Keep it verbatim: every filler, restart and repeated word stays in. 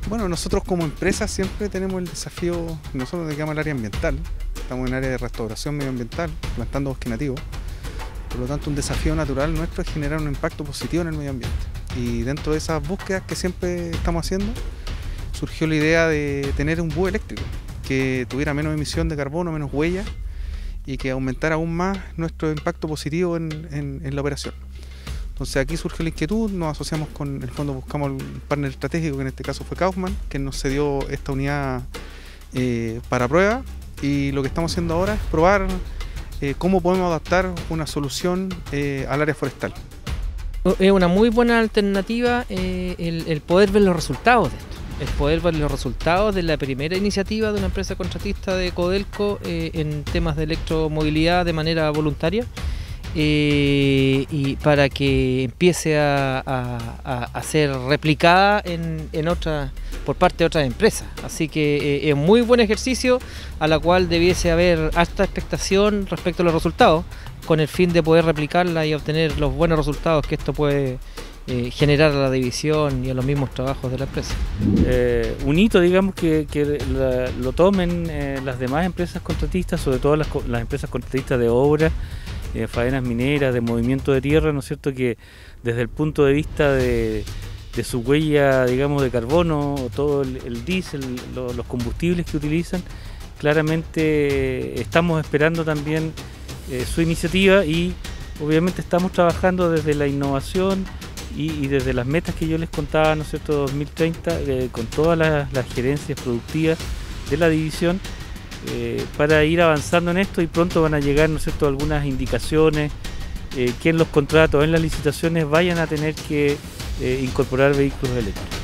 Bueno, nosotros como empresa siempre tenemos el desafío, nosotros nos dedicamos al área ambiental, estamos en el área de restauración medioambiental, plantando bosque nativo, por lo tanto un desafío natural nuestro es generar un impacto positivo en el medio ambiente. Y dentro de esas búsquedas que siempre estamos haciendo, surgió la idea de tener un bus eléctrico que tuviera menos emisión de carbono, menos huella y que aumentara aún más nuestro impacto positivo en, en, en la operación. Entonces aquí surgió la inquietud, nos asociamos con el fondo, buscamos un partner estratégico que en este caso fue Kaufman, que nos cedió esta unidad eh, para prueba, y lo que estamos haciendo ahora es probar eh, cómo podemos adaptar una solución eh, al área forestal. Es una muy buena alternativa eh, el, el poder ver los resultados de esto, el poder ver los resultados de la primera iniciativa de una empresa contratista de Codelco eh, en temas de electromovilidad de manera voluntaria. Eh, y para que empiece a, a, a ser replicada en, en otra, por parte de otras empresas. Así que eh, es un muy buen ejercicio a la cual debiese haber alta expectación respecto a los resultados, con el fin de poder replicarla y obtener los buenos resultados que esto puede eh, generar a la división y a los mismos trabajos de la empresa. Eh, un hito, digamos, que, que la, lo tomen eh, las demás empresas contratistas, sobre todo las, las empresas contratistas de obra, Eh, faenas mineras, de movimiento de tierra, ¿no es cierto?, que desde el punto de vista de, de su huella, digamos, de carbono, todo el, el diésel, lo, los combustibles que utilizan, claramente estamos esperando también eh, su iniciativa, y obviamente estamos trabajando desde la innovación y, y desde las metas que yo les contaba, ¿no es cierto?, dos mil treinta, eh, con todas las, las gerencias productivas de la división, Eh, para ir avanzando en esto, y pronto van a llegar, ¿no es cierto?, algunas indicaciones eh, que en los contratos, en las licitaciones vayan a tener que eh, incorporar vehículos eléctricos.